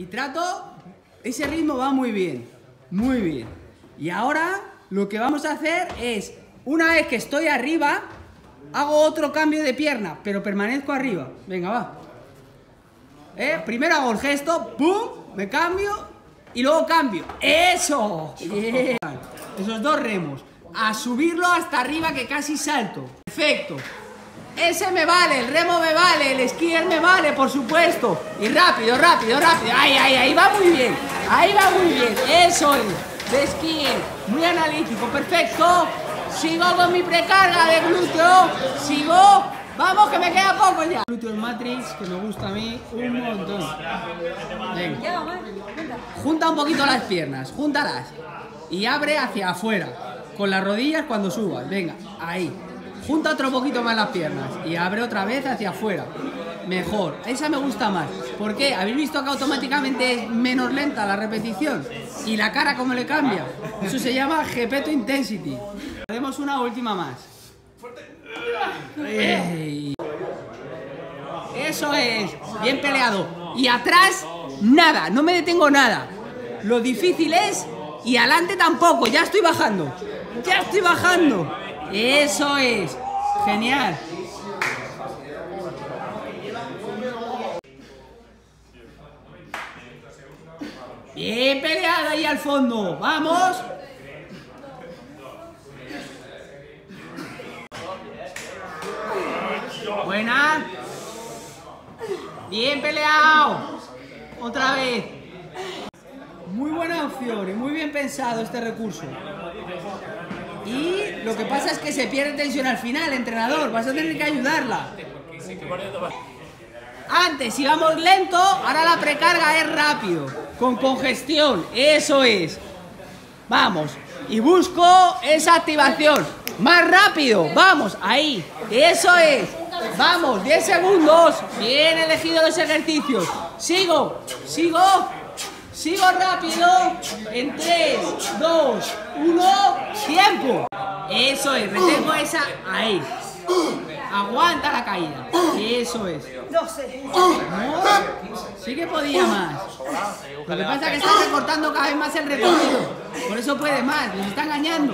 Y trato, ese ritmo va muy bien, muy bien. Y ahora lo que vamos a hacer es, una vez que estoy arriba, hago otro cambio de pierna, pero permanezco arriba. Venga, va. Primero hago el gesto, pum, me cambio y luego cambio. ¡Eso! Yeah. Esos dos remos. A subirlo hasta arriba que casi salto. Perfecto. Ese me vale, el remo me vale, el skier me vale, por supuesto. Y rápido, rápido, rápido. Ahí va muy bien. Ahí va muy bien. Eso es. De skier. Muy analítico. Perfecto. Sigo con mi precarga de glúteo. Sigo. Vamos, que me queda poco ya. Glúteo Matrix, que me gusta a mí un montón. Venga. Junta un poquito las piernas. Júntalas. Y abre hacia afuera. Con las rodillas cuando subas. Venga, ahí. Junta otro poquito más las piernas y abre otra vez hacia afuera. Mejor. Esa me gusta más. ¿Por qué? ¿Habéis visto que automáticamente es menos lenta la repetición? Y la cara cómo le cambia. Eso se llama Gepeto Intensity. Haremos una última más. ¡Ey! Eso es. Bien peleado. Y atrás, nada. No me detengo nada. Lo difícil es... Y adelante tampoco. Ya estoy bajando. Ya estoy bajando. Eso es. Genial. Bien peleada ahí al fondo. Vamos. Buena. Bien peleado. Otra vez. Muy buena opción y muy bien pensado este recurso. Y lo que pasa es que se pierde tensión al final, entrenador. Vas a tener que ayudarla. Antes íbamos lento, ahora la precarga es rápido. Con congestión, eso es. Vamos. Y busco esa activación. Más rápido, vamos, ahí. Eso es. Vamos, 10 segundos. Bien elegido los ejercicios. Sigo, sigo. Sigo rápido. En 3, 2, 1. ¡Tiempo! Eso es, retengo esa ahí. Aguanta la caída. Eso es. No sé. No, sí que podía más. Lo que pasa es que está recortando cada vez más el recorrido. Por eso puede más, nos está engañando.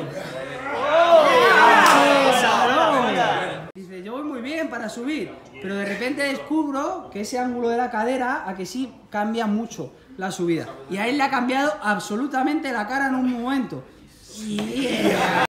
Dice, yo voy muy bien para subir, pero de repente descubro que ese ángulo de la cadera a que sí cambia mucho la subida. Y a él le ha cambiado absolutamente la cara en un momento. Yeah.